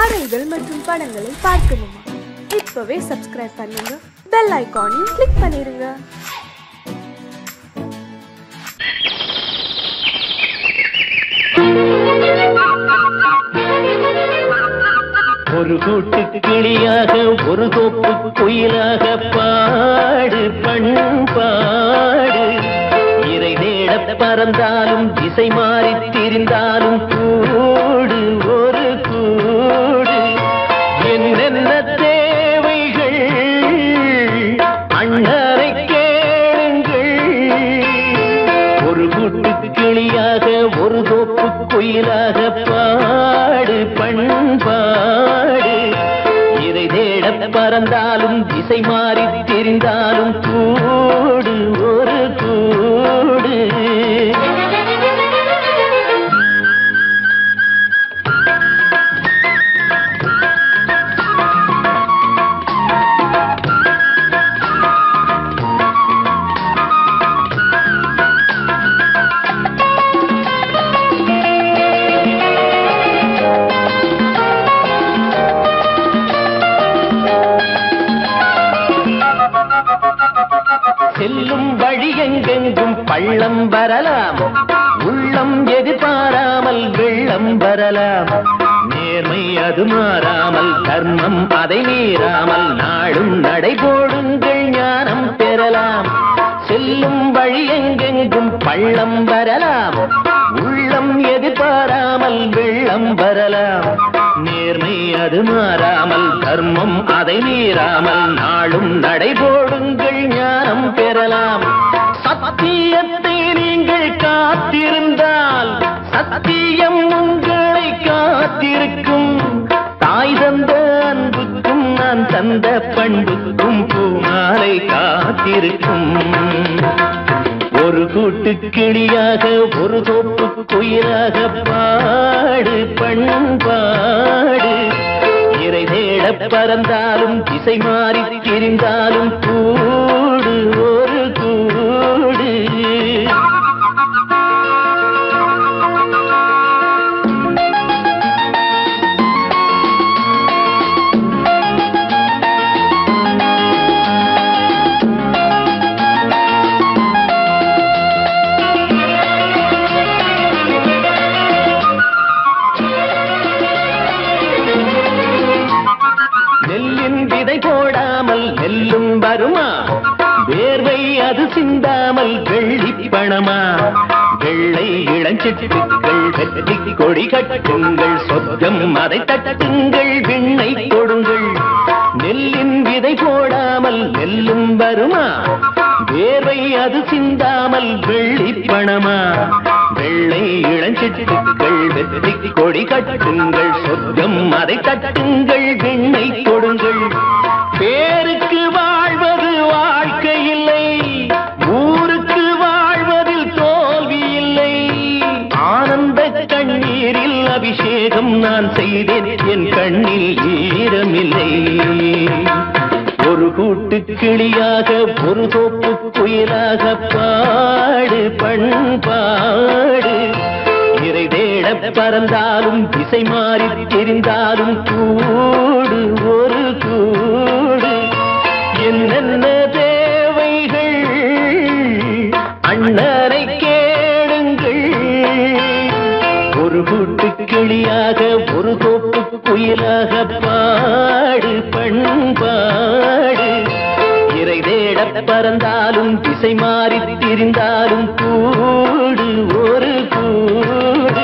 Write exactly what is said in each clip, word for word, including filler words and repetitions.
கதைகள் மற்றும் படங்களை பார்க்கணுமா? இப்பவே சப்ஸ்கிரைப் பண்ணுங்க, பெல் ஐகானையும் கிளிக் பண்ணிருங்க. ஒரு கூட்டு கிளியாக ஒரு தோப்பு குயிலாக பாடு பண்பாடு. இறை தேட பறந்தாலும் திசை மாறி திரிந்தாலும் கூடு ஒரு கூடு. என்னென்ன தேவைகள் அண்ணரை கேளுங்கள். ஒரு கூட்டு கிளியாக ஒரு தோப்பு குயிலாக பாடு பண்பாடு. இறை தேட பறந்தாலும் திசை மாறி தெரிந்தாலும் கூடு ஒரு கூடு. செல்லும் வழி எங்கெங்கும் பள்ளம் வரலாம், உள்ளம் எதிர்பாராமல் வெள்ளம் வரலாம். நேர்மை அது மாறாமல், தர்மம் அதை மீறாமல், நாளும் நடைபோடுங்கள் ஞானம் பெறலாம். செல்லும் வழி எங்கெங்கும் பள்ளம் வரலாம், உள்ளம் எதிர்பாராமல் வெள்ளம் வரலாம். நேர்மை அது மாறாமல், தர்மம் அதை மீறாமல், நாளும் நடைபோடுங்கள் ஞானம் பெறலாம். சத்தியத்தை நீங்கள் காத்திருந்தால் சத்தியம் உங்களை காத்திருக்கும். தாய் தந்த அன்புக்கும் நான் தந்த பண்புக்கும் பூமாலை காத்திருக்கும். ஒரு கூட்டு கிளியாக ஒரு தோப்பு குயிலாக பாடு பண்பாடு. இறை தேட பறந்தாலும் திசை மாறி திரிந்தாலும் கூடு ஒரு கூடு. போடாமல் நெல்லும் வருமா? வேர்வை அது சிந்தாமல் வெள்ளி பணமா? வெள்ளை இளஞ்சிட்டுக்கள் வெற்றி கொடி கட்டுங்கள், சொர்க்கம் அதை தட்டுங்கள், விண்ணை கொடுங்கள். நெல்லின் விதை போடாமல் நெல்லும் வருமா? வேர்வை அது சிந்தாமல் வெள்ளி பணமா? வெள்ளை இளஞ்சிட்டுக்கள் வெற்றி கொடி கட்டுங்கள், சொர்க்கம் அதை தட்டுங்கள், விண்ணை கொடுங்கள். பேருக்கு வாழ்வது வாழ்க்கை இல்லை, ஊருக்கு வாழ்வதில் தோல்வி இல்லை. ஆனந்த கண்ணீரில் அபிஷேகம் நான் செய்தேன், என் கண்ணில் ஈரமில்லை. ஒரு கூட்டு கிளியாக ஒரு தோப்பு குயிலாக பாடு பண்பாடு. இறை தேட பறந்தாலும் திசை மாறி தெரிந்தாலும் கூடு ஒரு கூடு. என்னென்ன தேவைகள் அண்ணரை கேளுங்கள். ஒரு கூட்டு கிளியாக ஒரு தோப்பு குயிலாக பாடு பண்பாடு. இறை தேட பறந்தாலும் திசை மாறி திரிந்தாலும் கூடு ஒரு கூடு.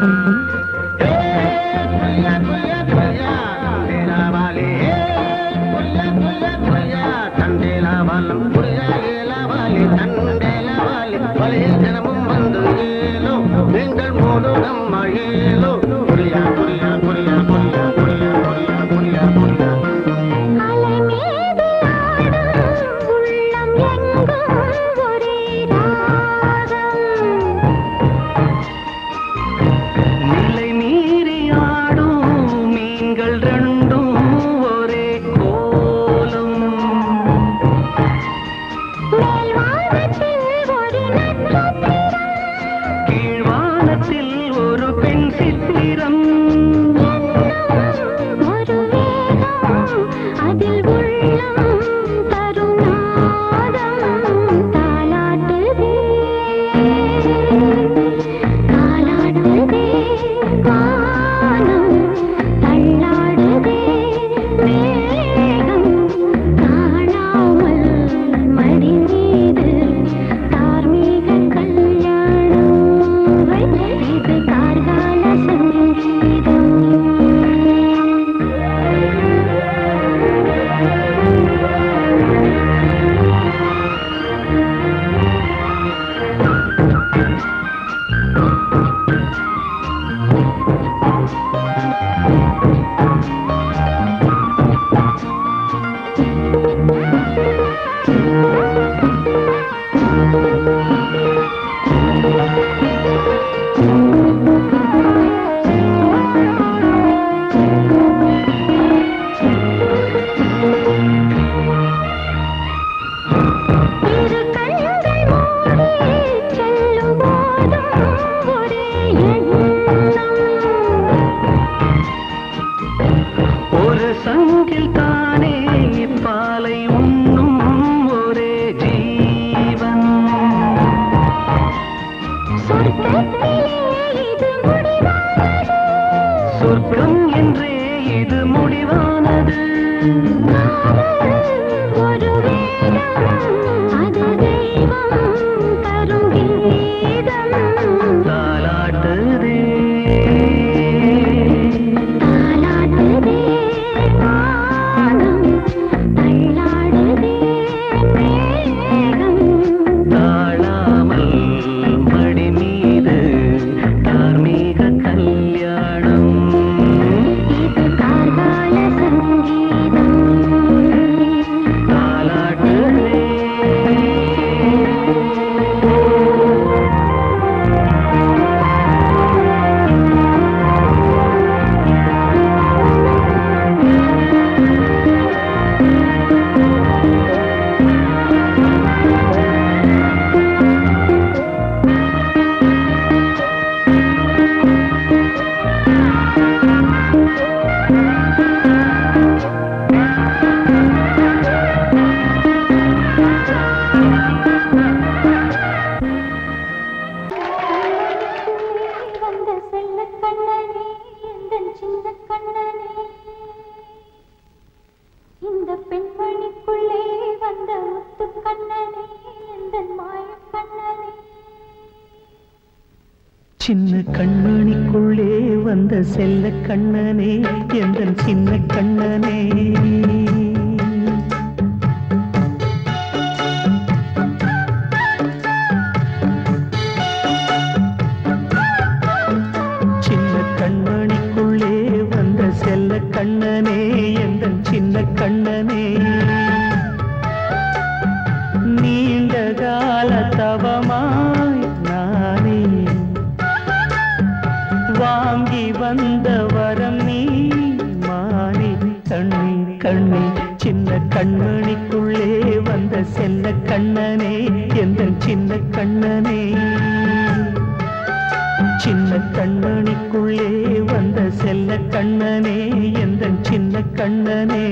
சின்ன கண்மணிக்குள்ளே வந்த செல்ல கண்ணனே எந்தன் சின்ன கண்ணனே சின்ன கண்மணிக்குள்ளே வந்த செல்ல கண்ணனே எந்தன் சின்ன கண்ணனே நீண்ட கால தவமாய் நானே வாங்கி வந்த வரம் நீ மானே கண்ணே கண்ணே சின்ன கண்மணிக்குள்ளே வந்த செல்ல கண்ணனே எந்தன் சின்ன கண்ணனே சின்ன கண்மணிக்குள்ளே வந்த செல்ல கண்ணனே எந்தன் சின்ன கண்ணனே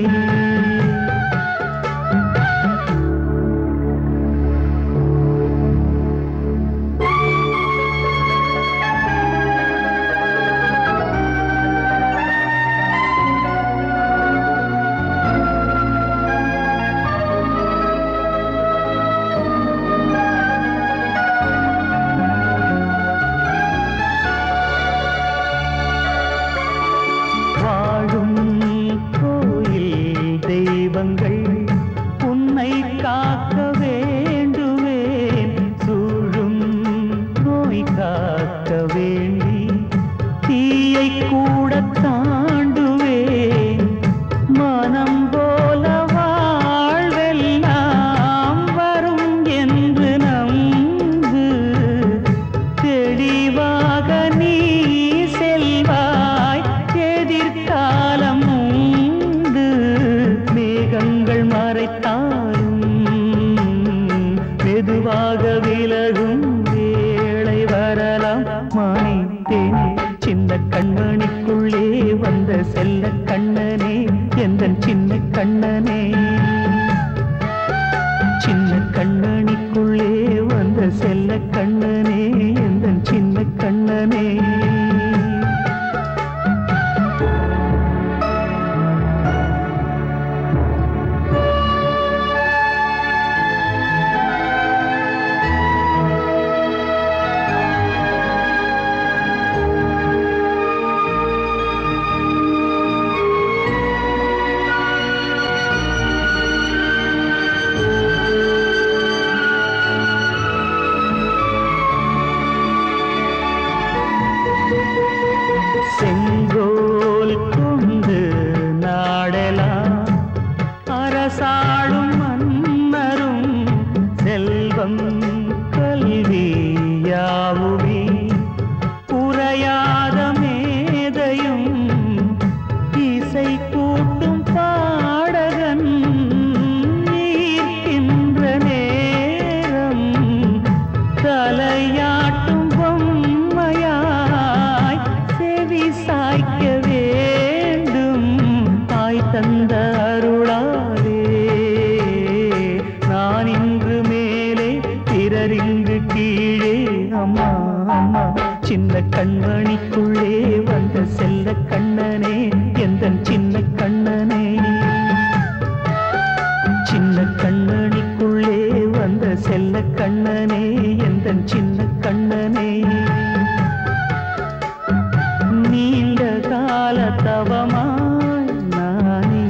மலையை கூட தாண்டுவேன் மனம் போல வாழ்வெல்லாம் வரும் என்று நம்பு தெளிவாக நீ செல்வாய் எதிர்காலம் உண்டு மேகங்கள் மறைத்தாலும் மெதுவாக விலகும் வேளை வரலாம் மானே தேனே சின்ன கண்மணிக்குள்ளே வந்த செல்ல கண்ணனே எந்தன் சின்ன கண்ணனே சின்ன கண்ணனிக்குள்ளே வந்த செல்ல கண்ணனே எந்தன் சின்ன கண்ணனே செங்கோல் கொண்டு நாடலாம் அரசாளும் மன்னரும் செல்வம் கல்வி யாவுமே உரையாத மேதையும் இசை கூட்டும் பாடகன் ஈர்க்கின்ற நேரம் தலையாட்டும் பொம்மையாய் செவி சாய்க்க வேண்டும் தாய் தந்த அருளாலே நான் இன்று மேலே பிறர் இங்கு கீழே அம்மா அம்மா சின்ன கண்மணிக்குள்ளே வந்த செல்ல கண்ணனே எந்தன் சின்ன கண்ணனே சின்ன கண்ணனிக்குள்ளே வந்த செல்ல கண்ணனே எந்தன் சின்ன கண்ணனே நீண்ட கால தவமாய் நானே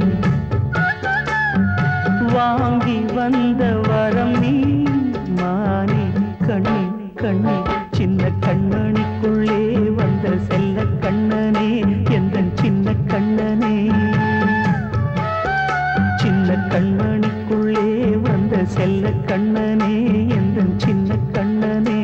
வாங்கி வந்த வரம் நீ மானே கண்ணே கண்ணே சின்ன கண்ணனிக்குள்ளே வந்த செல்ல கண்ணனே எந்தன் சின்ன கண்ணனே சின்ன கண்ணனிக்குள்ளே வந்த செல்ல கண்ணனே எந்தன் சின்ன கண்ணனே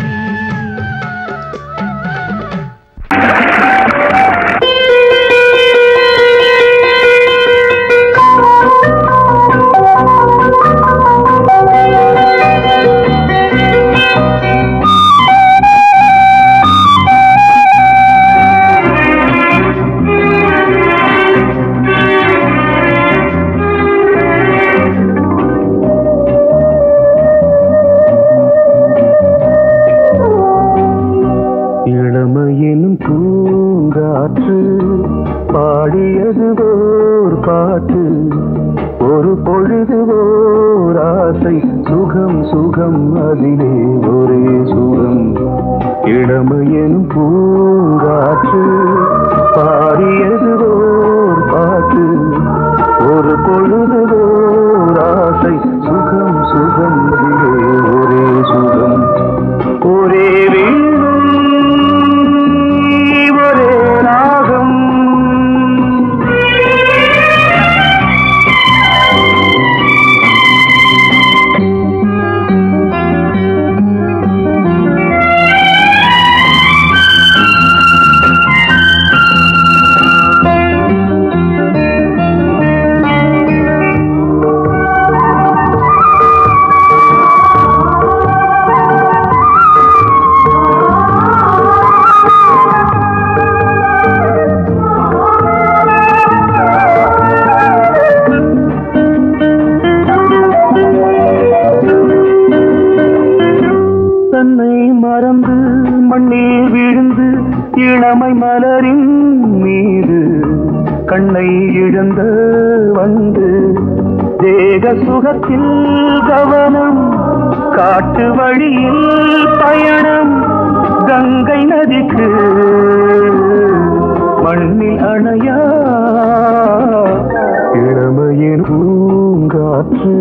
இளமையெனும் பூங்காற்று பாடியது ஓர் பாட்டு ஒரு பொழுது ஓர் ஆசை சுகம் சுகம் அதிலே ஒரே சுகம் இளமையெனும் பூங்காற்று பாடியது ஓர் பாட்டு ஒரு பொழுது ஓர் ஆசை சுகம் சுகம் அதிலே ஒரே சுகம் ஒரே இளமை மலரின் மீது கண்ணை இழந்த வந்து தேக சுகத்தில் கவனம் காட்டு வழியில் பயணம் கங்கை நதிக்கு மண்ணில் அணையா இளமையின் பூங்காற்று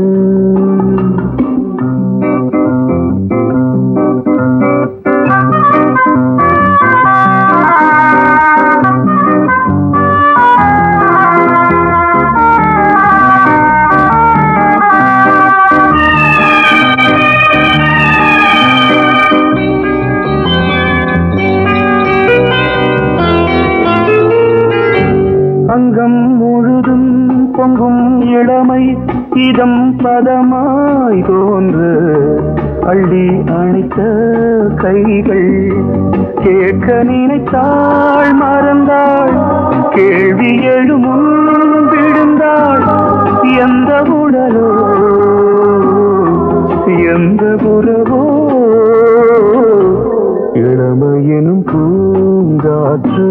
அங்கம் முழுதும் பொங்கும் இளமை இதம் பதமாய் தோன்று அள்ளி அணைத்த கைகள் கேட்க நினைத்தாள் மறந்தாள் கேள்வி எழுமுன் விழுந்தாள் எந்த உடலோ எந்த உறவோ இளமையெனும் பூங்காற்று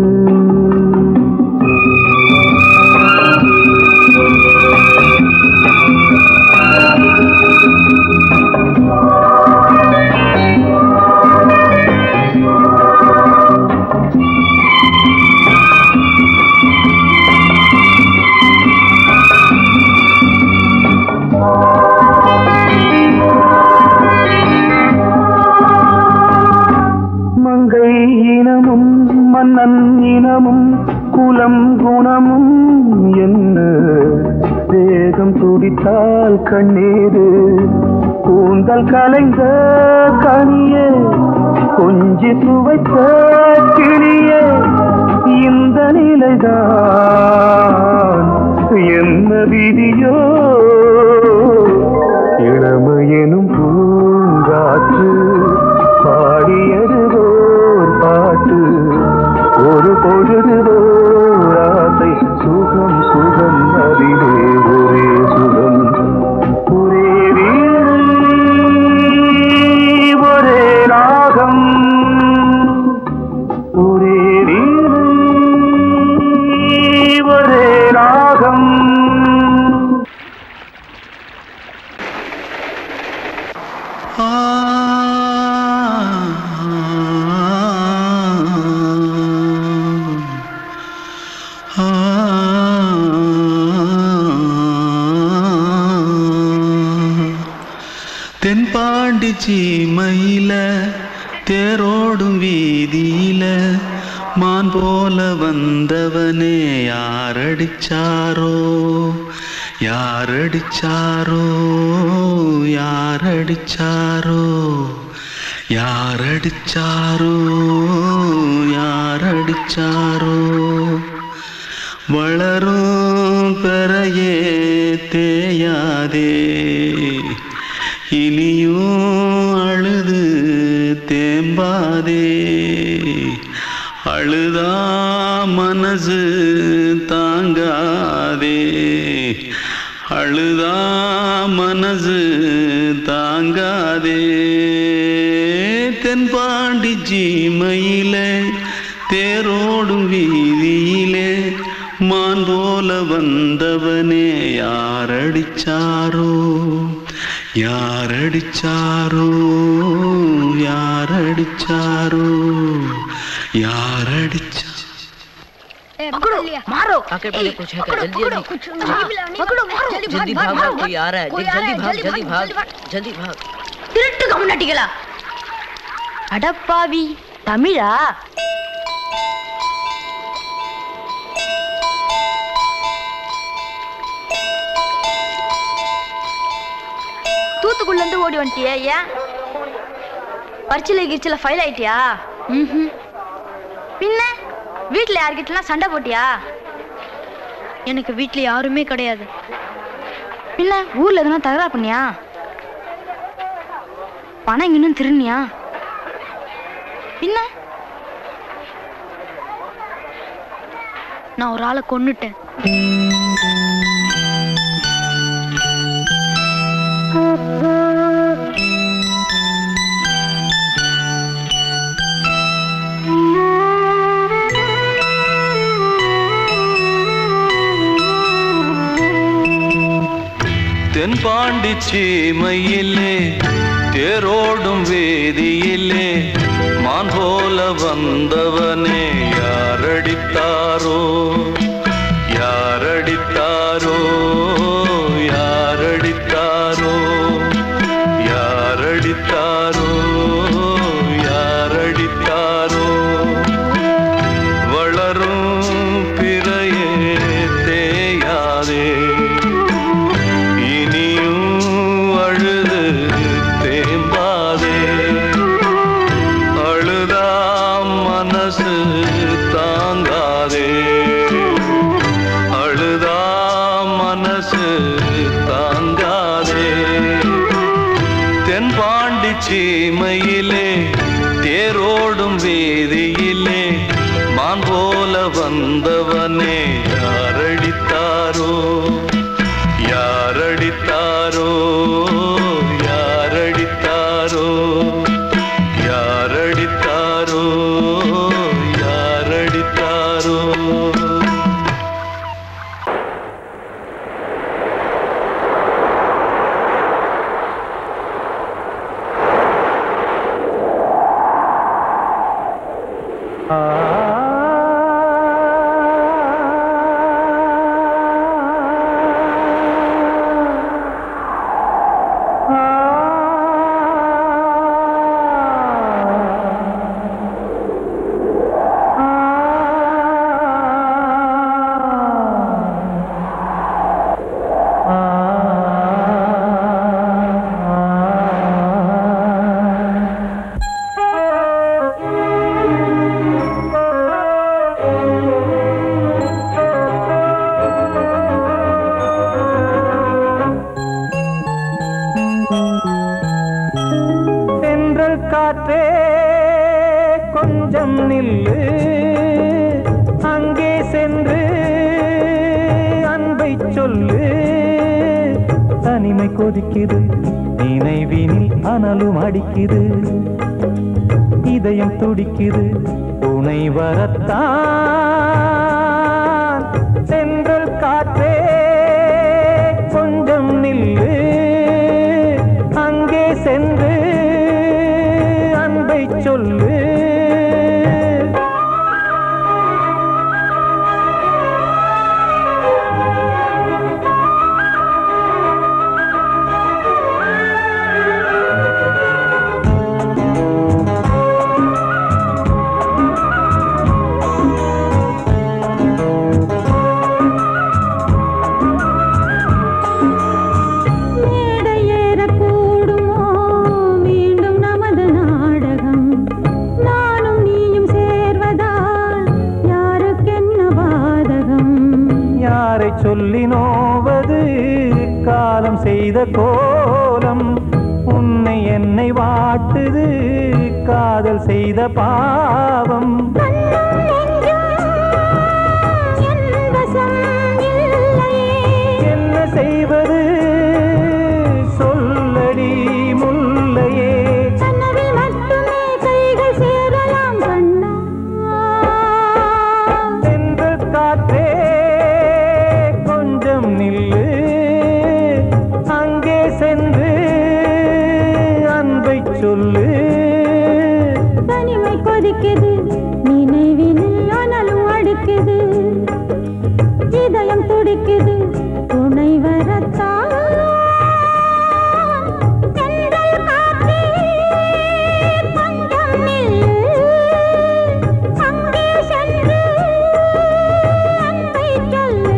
மன்னன் இனமும் குலம் குணமும் என்ன வேகம் துடித்தால் கண்ணீரு கூந்தல் கலைந்த கனியே கொஞ்சி துவைத்த கிளியே இந்த நிலைதான் என்ன விதியோ இளமையெனும் பூங்காற்று பாடியதுவோர் பாட்டு ஒரு பொழுதுவோர் ஆசை சுகம் சுகம் அதிலே ஒரே சுகம் ஒரே வீடு ஒரே ராகம் ஒரே வீடு ஒரே ராகம் தென்பாண்டி சீமையில தேரோடும் வீதியில மான் போல வந்தவனே யாரடிச்சாரோ யாரடிச்சாரோ யாரடிச்சாரோ யாரடிச்சாரோ யாரடிச்சாரோ வளரும் பெறையே தேயாதே இனியும் அழுது தேம்பாதே அழுதா மனசு தாங்காதே அழுதா மனசு தாங்காதே தென்பாண்டி சீமையிலே தேரோடும் வீதியிலே மான் போல வந்தவனே யாரடிச்சாரோ யாரடிச்சாரோ யாரடிச்சாரோ यारडिचा पकड़ो मारो आके पहले कुछ है क्या जल्दी जल्दी पकड़ो मारो जल्दी भाग भाग कोई आ रहा है जल्दी भाग जल्दी भाग जल्दी भाग திருட்டு கம்முனட்டிகளா அடப்பாவி தமிழா தூத்துக்குள்ள இருந்து ஓடி வந்துட்டியா ஏன் பரிச்சையில கிரிச்சல ஃபைல் ஆயிட்டியா ம் பின்ன வீட்ல யார்கிட்டலாம் சண்டை போட்டியா எனக்கு வீட்ல யாருமே கிடையாது பின்ன ஊர்ல எதனா தகராறு பண்ணியா பணம் இன்னும் திருநியா பின்ன நான் ஒரு ஆளை கொன்னுட்டேன் தென்பாண்டி சீமையிலே தேரோடும் வேதியிலே மான் போல வந்தவனே யாரடித்தாரோ யாரடித்தாரோ யாரடித்தாரோ யாரடித்தாரோ யாரடித்தாரோ வளரும் பிறையே தேயாதே தேம்பாதே அழுதா மனசு மான் போல வந்தவனே யாரடித்தாரோ யாரடித்தாரோ யாரடித்தாரோ யாரடித்தாரோ யாரடித்தாரோ காற்றே கொஞ்சம் நில்லு அங்கே சென்று அன்பை சொல்லு தனிமை கொதிக்குது நினைவினில் அனலும் அடிக்குது இதயம் துடிக்குது துணை வரத்தான் சென்றல் காற்றே கொஞ்சம் நில்லு அங்கே சென்று அன்பை சொல்லு சொல்லி நோவது காலம் செய்த கோலம் உன்னை என்னை வாட்டுது காதல் செய்த பாவம் என்ன செய்வது சொல்லடி முல்லையே சென்று காற்றே நில்லு அங்கே சென்று அன்பை சொல்லு தனிமை கொதிக்குது நினைவினில் அனலும் அடிக்குது இதயம் துடிக்குது துணை வரத்தான் சென்றல் காற்றே கொஞ்சம் நில்லு அங்கே சென்று அன்பை சொல்லு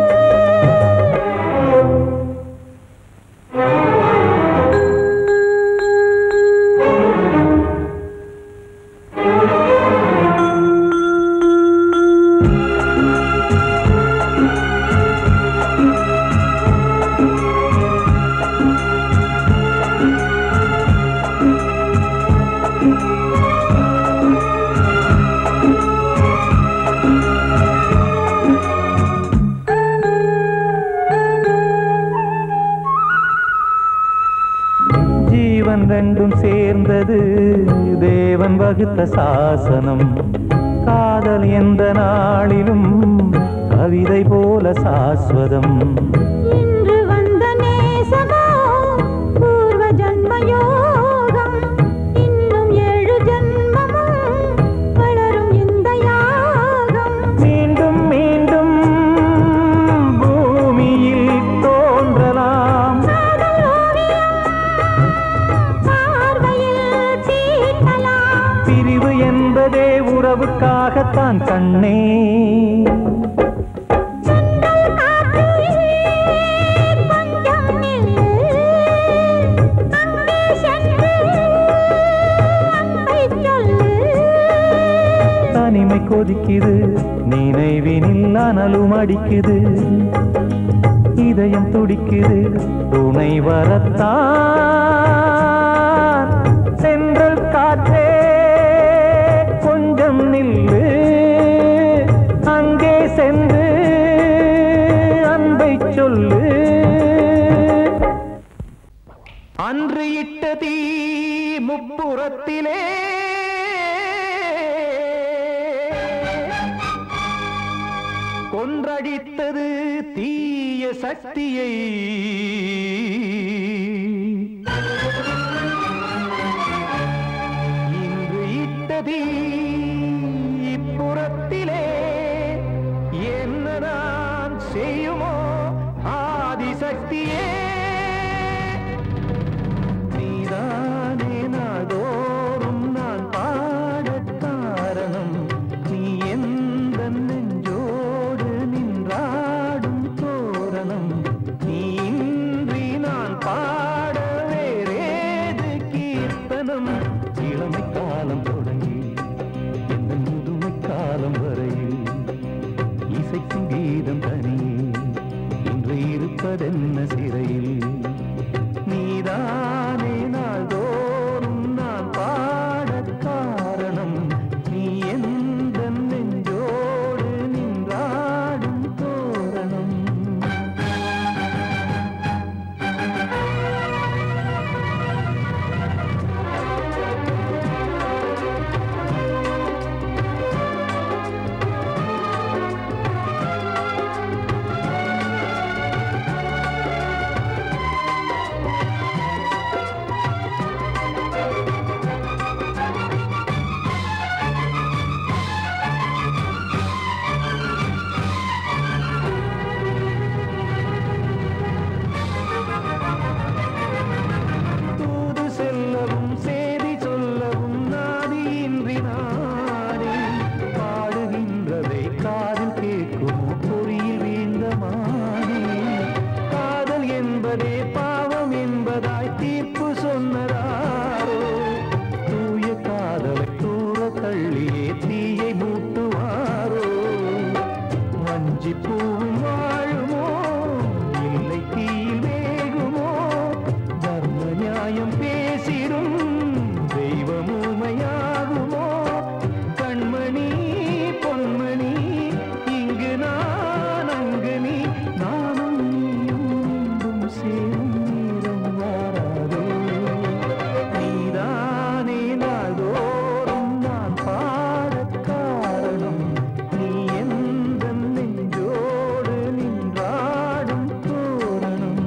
ஜீவன் ரெண்டும் சேர்ந்தது தேவன் வகுத்த சாசனம் காதல் எந்த நாளிலும் கவிதை போல சாஸ்வதம் இன்று வந்த நேசமோ பூர்வ ஜன்ம யோகம் இன்னும் ஏழு ஜன்மமும் வளரும் இந்த யாகம் மீண்டும் மீண்டும் பூமியில் தோன்றலாம் பிரிவு என்பதே உறவுக்காகத்தான் கண்ணே தனிமை கொதிக்குது நினைவினில் அனலும் அடிக்குது இதயம் துடிக்குது துணை வரத்தான் சென்றல் காற்றே கொஞ்சம் நில்லு சொல்லு. அன்று இட்ட தீ முப்புறத்திலே கொன்றடித்தது தீய சக்தியை. இன்று இட்ட தீ இப்புறத்திலே என்னதான் செய்யுமோ ஆதிசக்தியே. நீதானே நாள்தோறும் நான் பாட காரணம். நீ எந்த நெஞ்சோடு நின்றாடும் தோரணம். நீ இன்றி நான் பாட வேறேது கீர்த்தனம். இளமை காலம் தொடங்கி எந்த முதுமை காலம் வரையில் இசைக்கும் கீதம் தனியே இன்று இருப்பதென்ன சிறையில். நீதானே நாள்தோறும் நான் பாட காரணம். நீ எந்த நெஞ்சோடு நின்றாடும் தோரணம். தூது செல்லவும் சேதி சொல்லவும் நாதியின்றி நானே பாடுகின்றதை காதில் கேட்குமோ பொறியில் வீழ்ந்த மானே. காதல் என்பதே பாவம் என்பதாய் தீர்ப்பு சொன்னதாரோ. தூய காதலை தூர தள்ளியே தீயை மூட்டுவாரோ. வஞ்சி பூவும் வாழுமோ இல்லை தீயில் வேகுமோ. தர்ம நியாயம் பேசிடும் தெய்வம் ஊமையாகுமோ. கண்மணி பொன்மணி இங்கு நான் அங்கு நீ நானும் நீயும் மீண்டும் சேரும் நேரம் வாராதோ. நீதானே நாள்தோறும் நான் பாட காரணம். நீ எந்த நெஞ்சோடு நின்றாடும் தோரணம்.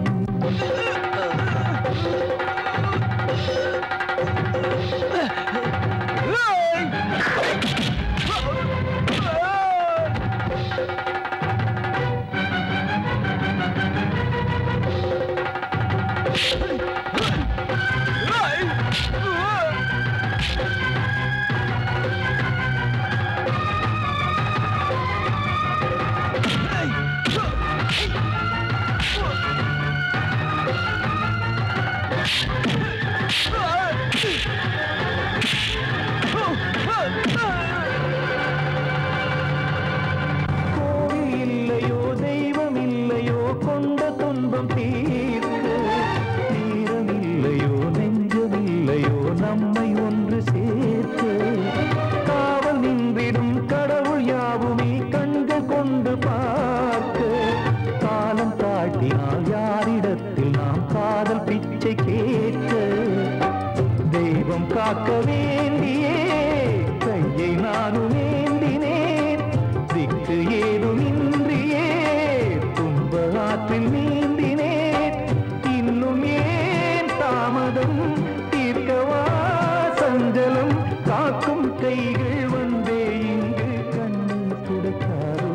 கோவில் இல்லையோ தெய்வம் இல்லையோ கொண்ட துன்பம் தீர்க்க. நேரம் இல்லையோ நெஞ்சம் இல்லையோ நம்மை ஒன்று சேர்க்க. காவல் நின்றிடும் கடவுள் யாவுமே கண்கள் கொண்டு பார்க்க. காலம் காட்டினால் யாரிடத்தில் நாம் காதல் பிச்சை கேட்க. தெய்வம் காக்க வேண்டியே கையை நானும் ஏந்தினேன். திக்கு ஏதும் இன்றியே துன்ப ஆற்றில் நீந்தினேன். இன்னும் ஏன் தாமதம் தீர்க்கவா சஞ்சலம். காக்கும் கைகள் வந்தே இங்கு கண்ணீர் துடைக்காதோ.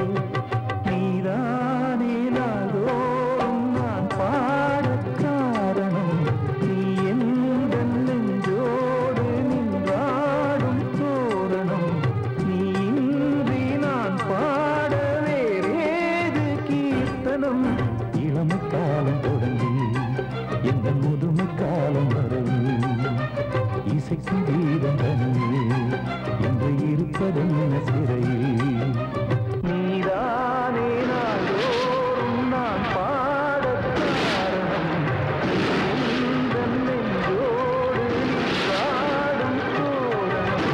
நீதானே நாள்தோறும் நான் பாட காரணம். நீ எந்த நெஞ்சோடு நின்றாடும் தோரணம். நீ இன்றி நான் பாட வேறேது கீர்த்தனம். இளமை காலம் தொடங்கி எந்த முதுமை காலம் வரையில் இசைக்கும் கீதம் தனியே இன்று இருப்பதென்ன சிறையில். நீதானே நாள்தோறும் நான் பாட காரணம். நீ எந்த நெஞ்சோடு நின்றாடும் தோரணம்.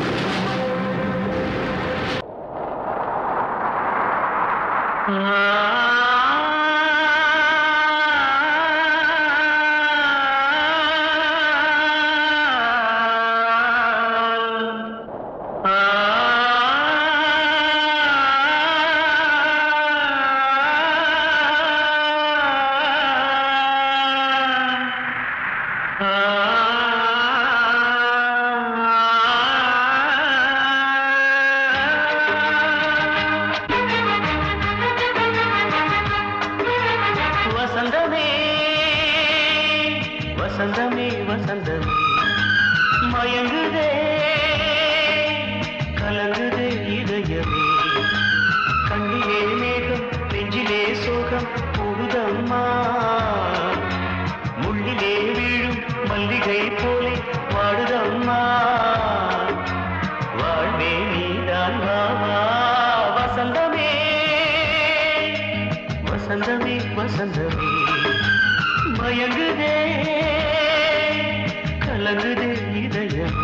ஆ வசந்தமே வசந்தமே மயங்குதே கலங்குதே இதயமே கண்ணிலே மேகம் நெஞ்சிலே சோகம் கூடுதம்மா முள்ளிலே வீழும் மல்லிகை போலே வாடுதம்மா வாழ்வே நீதான் வாவா வசந்தமே வசந்தமே வசந்தமே மயங்குதே கலங்குதே இதயமே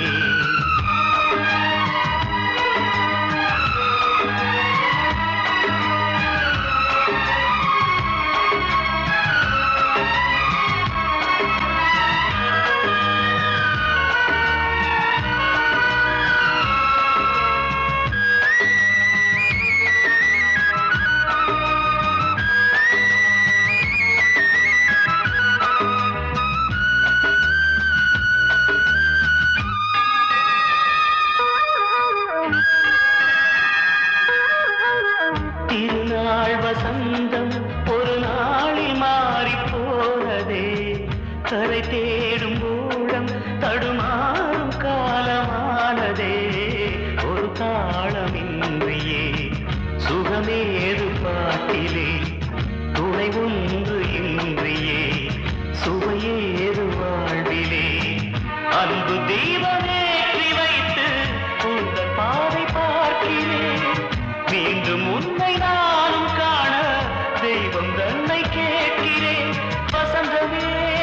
திருநாள் வசந்தம் ஒரு நாளில் மாறி போனதே கரை தேடும் ஊழம் தடுமாறும் காலமானதே ஒரு தாளமின்றியே சுகமேது பாட்டிலே துணை ஒன்று இன்றியே சுவையேது வாழ்விலே அன்பு தீபமேற்றி வைத்து உங்கள் பாதை பார்க்கிறேன் மீண்டும் உன்னை நானும் காண தெய்வம் தன்னை கேட்கிறேன் வசந்தமே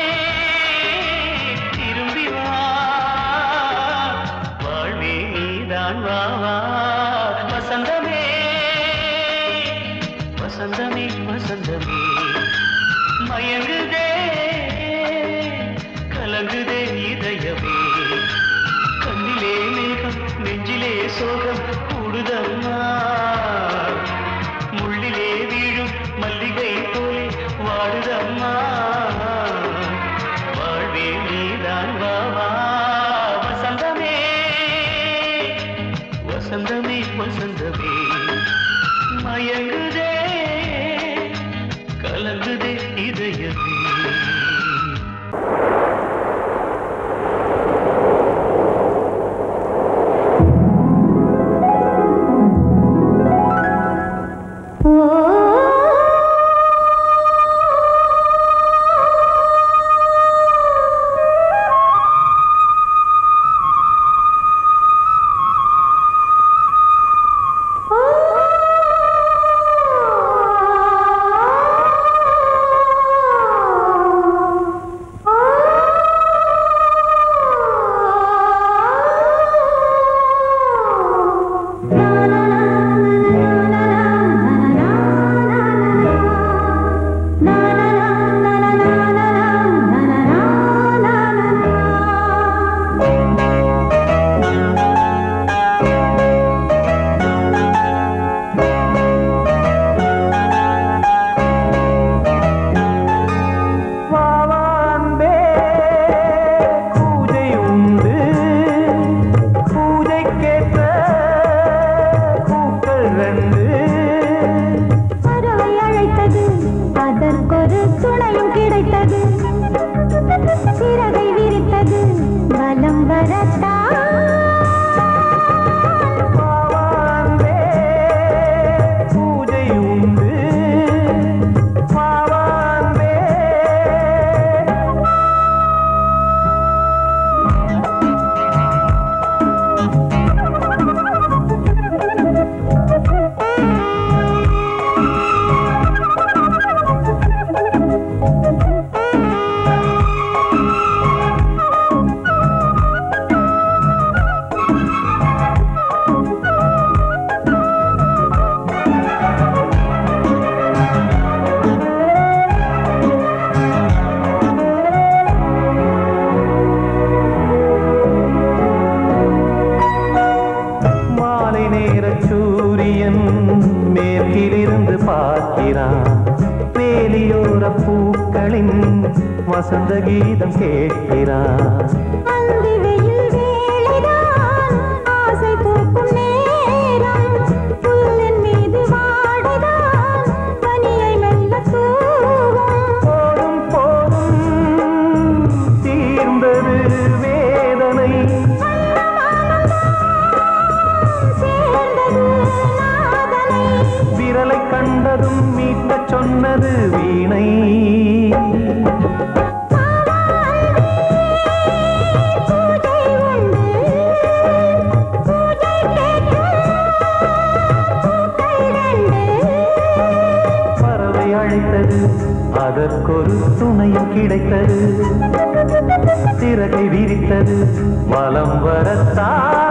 திரும்பி வா வாழ்வே நீதான் வா வா வசந்தமே வசந்தமே வசந்தமே மயங்குதே கலங்குதே இதயமே கண்ணிலே மேகம் நெஞ்சிலே சோகம் கூடுதம்மா முள்ளிலே வீழும் மல்லிகை போலே வாடுதம்மா வாழ்வே நீதான் வா வா வசந்தமே வசந்தமே வசந்தமே மயங்குதே கலங்குதே இதயமே வசந்த கீதம் கேட்கிறான். சொன்னது வீணை. பறவை அழைத்தது, அதற்கொரு துணையும் கிடைத்தது. சிறகை விரித்தது, வலம் வரத்தான்